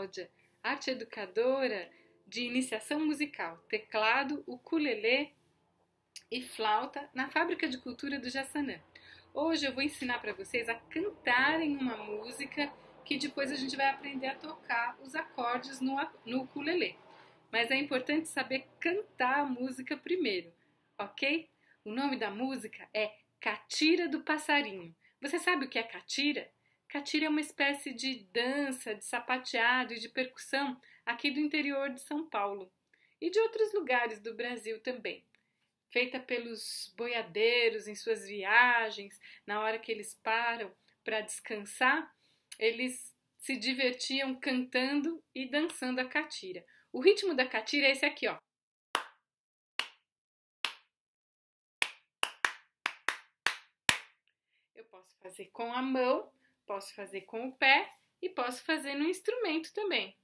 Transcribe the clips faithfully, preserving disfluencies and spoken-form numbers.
Cláudia, arte educadora de iniciação musical, teclado, ukulele e flauta na Fábrica de Cultura do Jaçanã. Hoje eu vou ensinar para vocês a cantarem uma música que depois a gente vai aprender a tocar os acordes no, no ukulele. Mas é importante saber cantar a música primeiro, ok? O nome da música é Catira do Passarinho. Você sabe o que é catira? Catira é uma espécie de dança, de sapateado e de percussão aqui do interior de São Paulo e de outros lugares do Brasil também. Feita pelos boiadeiros em suas viagens, na hora que eles param para descansar, eles se divertiam cantando e dançando a catira. O ritmo da catira é esse aqui, ó. Eu posso fazer com a mão, posso fazer com o pé e posso fazer no instrumento também.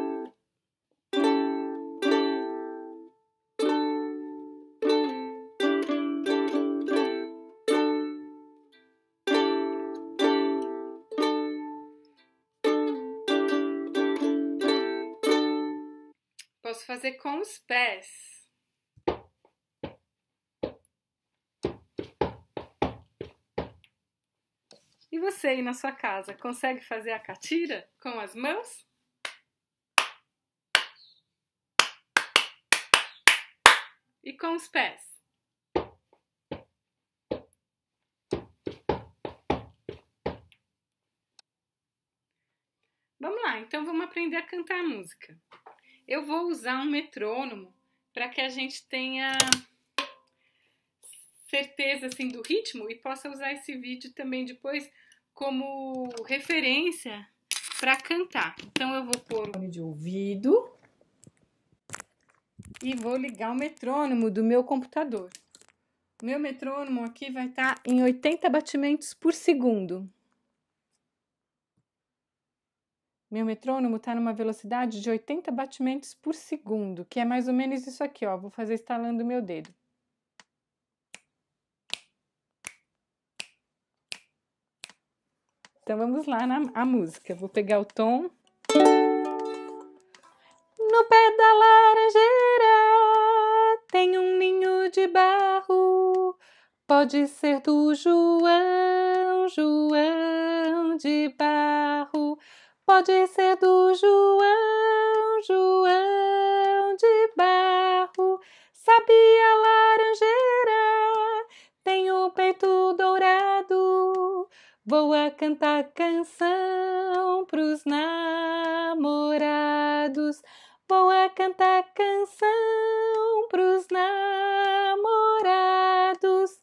Posso fazer com os pés. E você aí na sua casa, consegue fazer a catira com as mãos? E com os pés? Vamos lá, então vamos aprender a cantar a música. Eu vou usar um metrônomo para que a gente tenha certeza assim, do ritmo e possa usar esse vídeo também depois como referência para cantar. Então eu vou pôr o fone de ouvido e vou ligar o metrônomo do meu computador. O meu metrônomo aqui vai estar em oitenta batimentos por segundo. Meu metrônomo está numa velocidade de oitenta batimentos por segundo, que é mais ou menos isso aqui, ó. Vou fazer estalando o meu dedo. Então vamos lá na a música. Vou pegar o tom. No pé da laranjeira tem um ninho de barro. Pode ser do João, João de barro. Pode ser do João, João de barro. Sabia laranjeira, tem o peito dourado. Vou a cantar canção pros namorados. Vou a cantar canção pros namorados.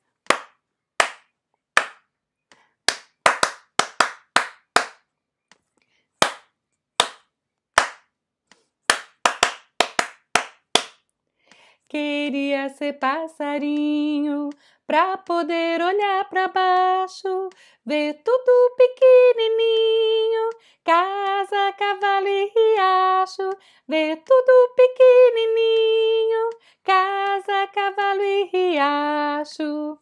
Queria ser passarinho pra poder olhar pra baixo, ver tudo pequenininho, casa, cavalo e riacho, ver tudo pequenininho, casa, cavalo e riacho.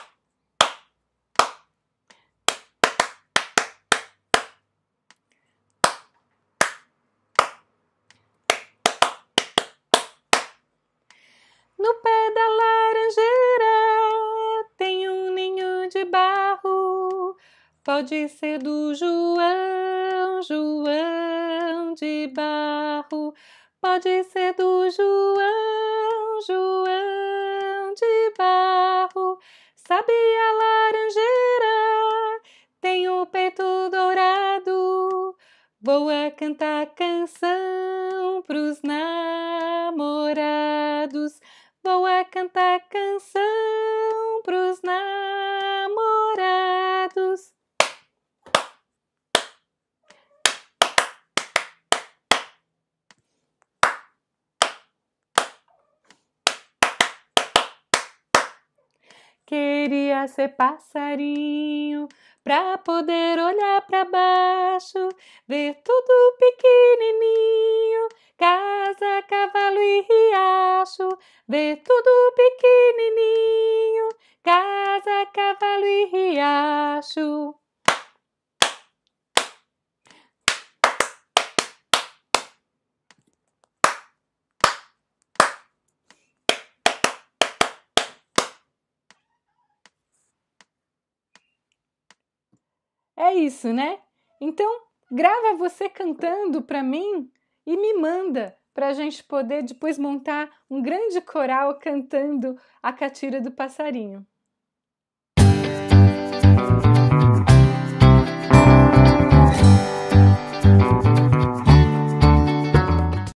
No pé da laranjeira tem um ninho de barro. Pode ser do João, João de barro. Pode ser do João, João de barro. Sabia laranjeira, tem o peito dourado. Vou a cantar canção pros namorados. Vou a cantar canção pros namorados. Queria ser passarinho pra poder olhar pra baixo, ver tudo pequenininho, casa, cavalo e riacho, ver tudo pequenininho, casa, cavalo e riacho. É isso, né? Então, grava você cantando para mim e me manda para a gente poder depois montar um grande coral cantando a catira do passarinho.